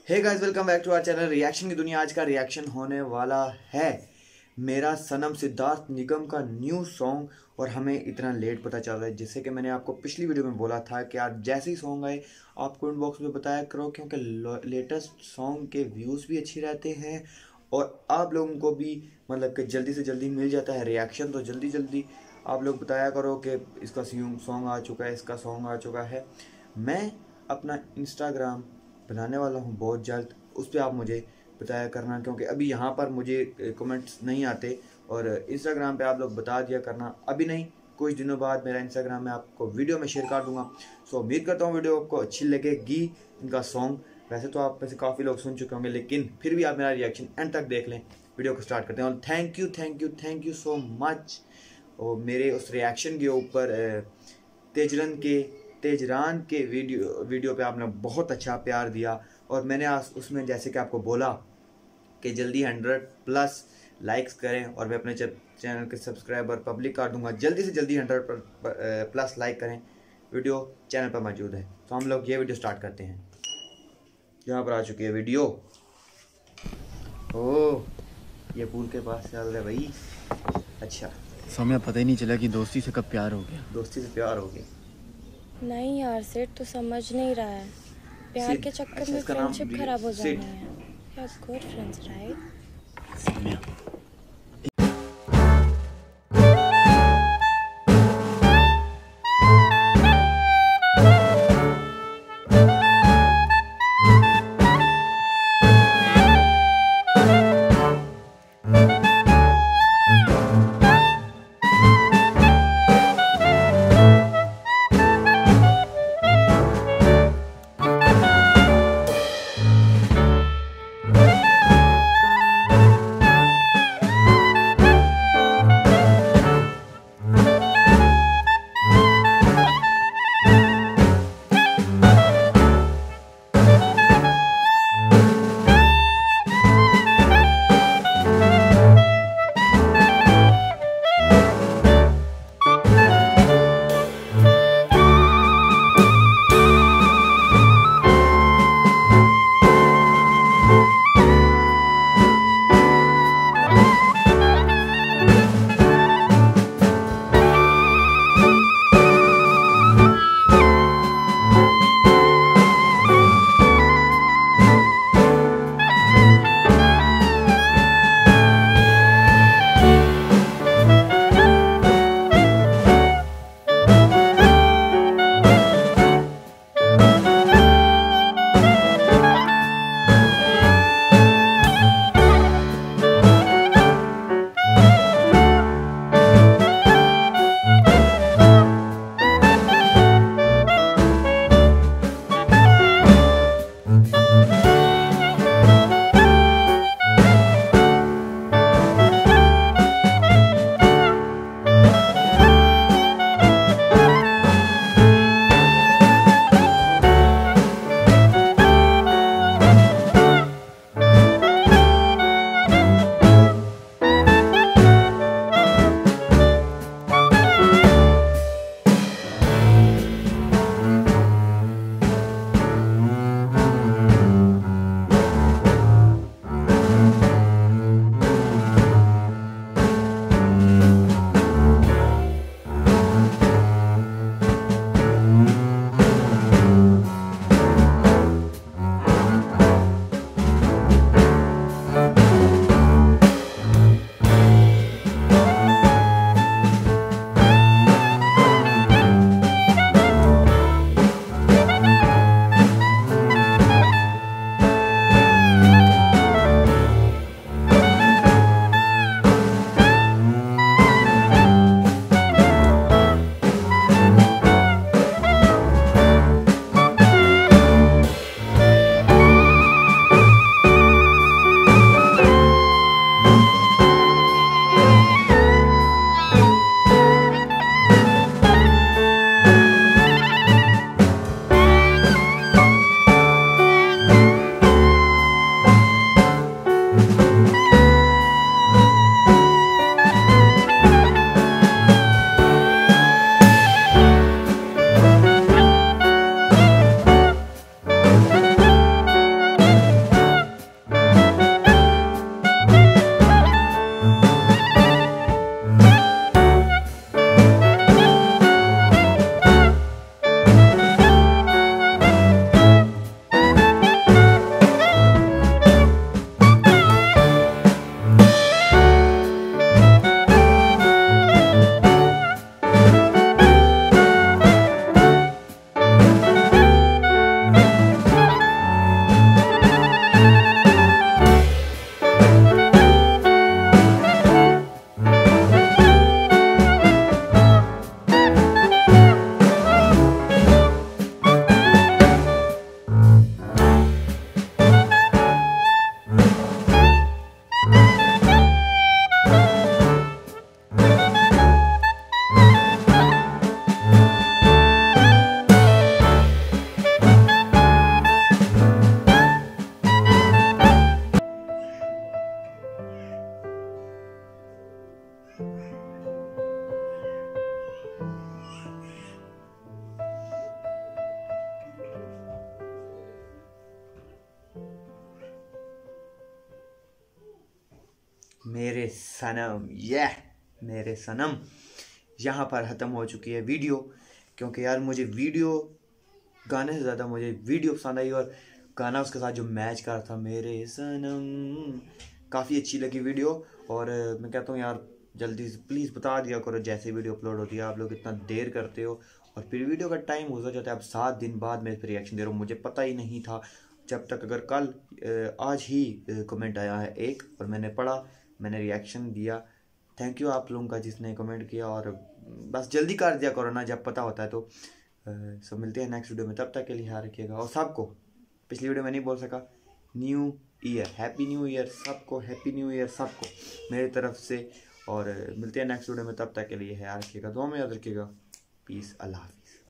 Hey guys, welcome back to our channel reaction की दुनिया। आज का रिएक्शन होने वाला है मेरा सनम सिद्धार्थ निगम का न्यू सॉन्ग। और हमें इतना लेट पता चल रहा है, जैसे कि मैंने आपको पिछली वीडियो में बोला था कि आप जैसे ही सॉन्ग आए आप कमेंट बॉक्स में बताया करो, क्योंकि लेटेस्ट सॉन्ग के व्यूज़ भी अच्छे रहते हैं और आप लोगों को भी मतलब कि जल्दी से जल्दी मिल जाता है रिएक्शन। तो जल्दी जल्दी आप लोग बताया करो कि इसका सॉन्ग आ चुका है, इसका सॉन्ग आ चुका है। मैं अपना इंस्टाग्राम बनाने वाला हूँ बहुत जल्द, उस पर आप मुझे बताया करना, क्योंकि अभी यहाँ पर मुझे कमेंट्स नहीं आते। और इंस्टाग्राम पे आप लोग बता दिया करना, अभी नहीं कुछ दिनों बाद मेरा इंस्टाग्राम में आपको वीडियो में शेयर कर दूंगा। सो उम्मीद करता हूँ वीडियो आपको अच्छी लगेगी। इनका सॉन्ग वैसे तो आप में से काफ़ी लोग सुन चुके होंगे, लेकिन फिर भी आप मेरा रिएक्शन एंड तक देख लें। वीडियो को स्टार्ट करते हैं। और थैंक यू सो मच। और मेरे उस रिएक्शन के ऊपर तेजरान के वीडियो पे आपने बहुत अच्छा प्यार दिया। और मैंने आज उसमें जैसे कि आपको बोला कि जल्दी 100+ लाइक्स करें और मैं अपने चैनल के सब्सक्राइबर पब्लिक कर दूंगा। जल्दी से जल्दी 100+ लाइक करें। वीडियो चैनल पर मौजूद है। तो हम लोग ये वीडियो स्टार्ट करते हैं। यहाँ पर आ चुकी है वीडियो। ओह, ये पुल के पास चल रहा है भाई। अच्छा, समय पता ही नहीं चला कि दोस्ती से कब प्यार हो गया। दोस्ती से प्यार हो गया। नहीं यार सेठ तो समझ नहीं रहा है। प्यार के चक्कर में फ्रेंडशिप खराब हो जानी है। You're good friends, right? समय मेरे सनम, मेरे सनम। यहाँ पर ख़त्म हो चुकी है वीडियो, क्योंकि यार मुझे वीडियो गाने से ज़्यादा मुझे वीडियो पसंद आई, और गाना उसके साथ जो मैच कर रहा था, मेरे सनम, काफ़ी अच्छी लगी वीडियो। और मैं कहता हूँ यार जल्दी से प्लीज़ बता दिया करो जैसे वीडियो अपलोड होती है, आप लोग इतना देर करते हो और फिर वीडियो का टाइम हो जाता है। अब 7 दिन बाद मैं इस पर रिएक्शन दे रहा हूँ, मुझे पता ही नहीं था जब तक, अगर कल आज ही कमेंट आया है एक, और मैंने पढ़ा, मैंने रिएक्शन दिया। थैंक यू आप लोगों का जिसने कमेंट किया, और बस जल्दी कर दिया करो ना जब पता होता है तो। सब मिलते हैं नेक्स्ट वीडियो में, तब तक के लिए ख्याल रखिएगा। और सबको, पिछली वीडियो में नहीं बोल सका, new year, happy new year सबको, हैप्पी न्यू ईयर सबको मेरी तरफ से। और मिलते हैं नेक्स्ट वीडियो में, तब तक के लिए ख्याल रखिएगा, दुआ में याद रखिएगा। पीस, अल्लाह हाफिज़।